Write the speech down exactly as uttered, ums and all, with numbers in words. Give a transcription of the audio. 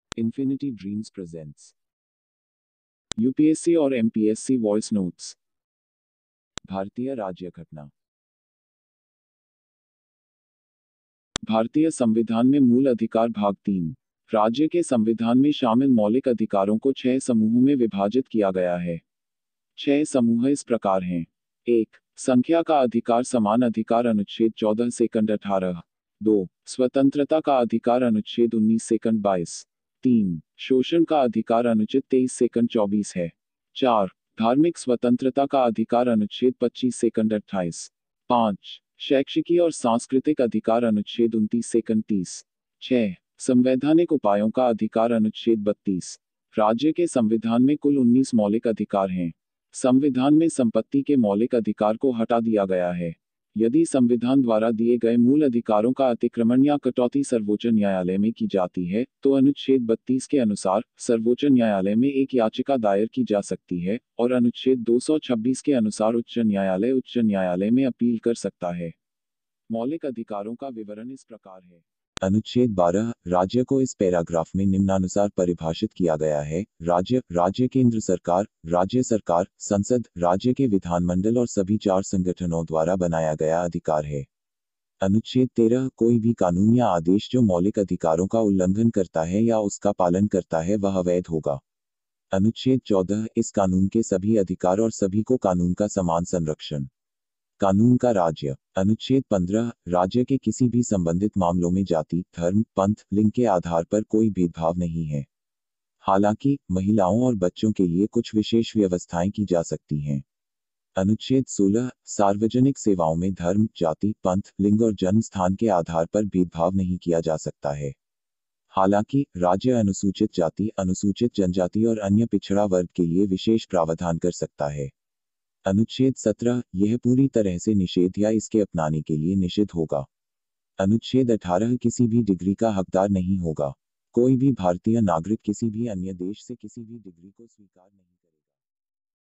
Infinity Dreams presents U P S C और M P S C voice notes. भारतीय राज्य घटना। भारतीय संविधान में मूल अधिकार भाग तीन। राज्य के संविधान में शामिल मौलिक अधिकारों को छह समूहों में विभाजित किया गया है। छह समूह इस प्रकार हैं। एक, संख्या का अधिकार समान अधिकार अनुच्छेद चौदह सेकंड अठारह। दो, स्वतंत्रता का अधिकार अनुच्छेद उन्नीस सेकंड बाईस। तीन, शोषण का अधिकार अनुच्छेद तेईस सेकंड चौबीस है। चार, धार्मिक स्वतंत्रता का अधिकार अनुच्छेद पच्चीस सेकंड अट्ठाईस। पाँच, शैक्षिकी और सांस्कृतिक अधिकार अनुच्छेद उनतीस सेकंड तीस। छह, संवैधानिक उपायों का अधिकार अनुच्छेद बत्तीस। राज्य के संविधान में कुल उन्नीस मौलिक अधिकार हैं। संविधान में संपत्ति के मौलिक अधिकार को हटा दिया गया है। यदि संविधान द्वारा दिए गए मूल अधिकारों का अतिक्रमण या कटौती सर्वोच्च न्यायालय में की जाती है, तो अनुच्छेद बत्तीस के अनुसार सर्वोच्च न्यायालय में एक याचिका दायर की जा सकती है, और अनुच्छेद दो सौ छब्बीस के अनुसार उच्च न्यायालय उच्च न्यायालय में अपील कर सकता है। मौलिक अधिकारों का विवरण इस प्रकार है। अनुच्छेद बारह, राज्य को इस पैराग्राफ में निम्नानुसार परिभाषित किया गया है। राज्य, राज्य केंद्र सरकार, राज्य सरकार, संसद, राज्य के विधानमंडल और सभी चार संगठनों द्वारा बनाया गया अधिकार है। अनुच्छेद तेरह, कोई भी कानून या आदेश जो मौलिक अधिकारों का उल्लंघन करता है या उसका पालन करता है वह अवैध होगा। अनुच्छेद चौदह, इस कानून के सभी अधिकार और सभी को कानून का समान संरक्षण। कानून का राज्य। अनुच्छेद पंद्रह, राज्य के किसी भी संबंधित मामलों में जाति, धर्म, पंथ, लिंग के आधार पर कोई भेदभाव नहीं है। हालांकि महिलाओं और बच्चों के लिए कुछ विशेष व्यवस्थाएं की जा सकती हैं। अनुच्छेद सोलह, सार्वजनिक सेवाओं में धर्म, जाति, पंथ, लिंग और जन्म स्थान के आधार पर भेदभाव नहीं किया जा सकता है। हालांकि राज्य अनुसूचित जाति, अनुसूचित जनजाति और अन्य पिछड़ा वर्ग के लिए विशेष प्रावधान कर सकता है। अनुच्छेद सत्रह, यह पूरी तरह से निषेध या इसके अपनाने के लिए निषिद्ध होगा। अनुच्छेद अठारह, किसी भी डिग्री का हकदार नहीं होगा। कोई भी भारतीय नागरिक किसी भी अन्य देश से किसी भी डिग्री को स्वीकार नहीं